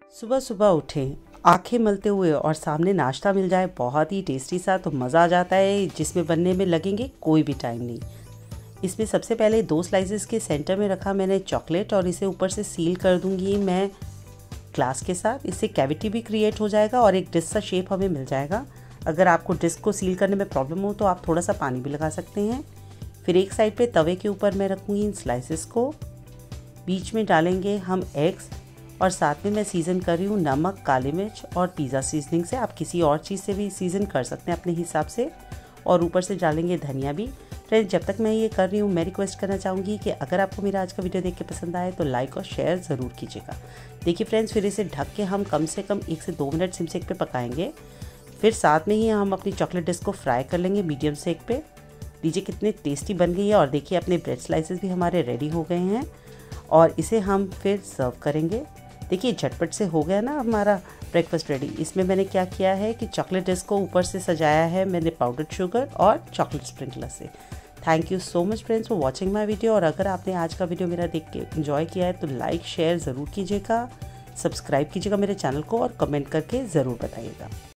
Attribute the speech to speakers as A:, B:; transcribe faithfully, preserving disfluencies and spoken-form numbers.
A: सुबह सुबह उठें, आंखें मलते हुए और सामने नाश्ता मिल जाए बहुत ही टेस्टी सा, तो मज़ा आ जाता है, जिसमें बनने में लगेंगे कोई भी टाइम नहीं। इसमें सबसे पहले दो स्लाइसेस के सेंटर में रखा मैंने चॉकलेट और इसे ऊपर से सील कर दूंगी मैं ग्लास के साथ। इससे कैविटी भी क्रिएट हो जाएगा और एक डिस्क सा शेप हमें मिल जाएगा। अगर आपको डिस्क को सील करने में प्रॉब्लम हो तो आप थोड़ा सा पानी भी लगा सकते हैं। फिर एक साइड पे तवे के ऊपर मैं रखूँगी इन स्लाइसेस को, बीच में डालेंगे हम एग्स और साथ में मैं सीज़न कर रही हूँ नमक, काली मिर्च और पिज़्ज़ा सीजनिंग से। आप किसी और चीज़ से भी सीज़न कर सकते हैं अपने हिसाब से। और ऊपर से डालेंगे धनिया भी। फ्रेंड्स, जब तक मैं ये कर रही हूँ मैं रिक्वेस्ट करना चाहूँगी कि अगर आपको मेरा आज का वीडियो देख के पसंद आए तो लाइक और शेयर ज़रूर कीजिएगा। देखिए फ्रेंड्स, फिर इसे ढक के हम कम से कम एक से दो मिनट सिम सेक पे पकाएंगे। फिर साथ में ही हम अपनी चॉकलेट डिस्क को फ्राई कर लेंगे मीडियम सेक पे। लीजिए कितनी टेस्टी बन गई है। और देखिए अपने ब्रेड स्लाइसेस भी हमारे रेडी हो गए हैं और इसे हम फिर सर्व करेंगे। देखिए झटपट से हो गया ना हमारा ब्रेकफास्ट रेडी। इसमें मैंने क्या किया है कि चॉकलेट डिस्क को ऊपर से सजाया है मैंने पाउडर्ड शुगर और चॉकलेट स्प्रिंकलर से। Thank you so much friends for watching my video. और अगर आपने आज का वीडियो मेरा देख के एंजॉय किया है तो लाइक शेयर ज़रूर कीजिएगा, सब्सक्राइब कीजिएगा मेरे चैनल को और कमेंट करके ज़रूर बताइएगा।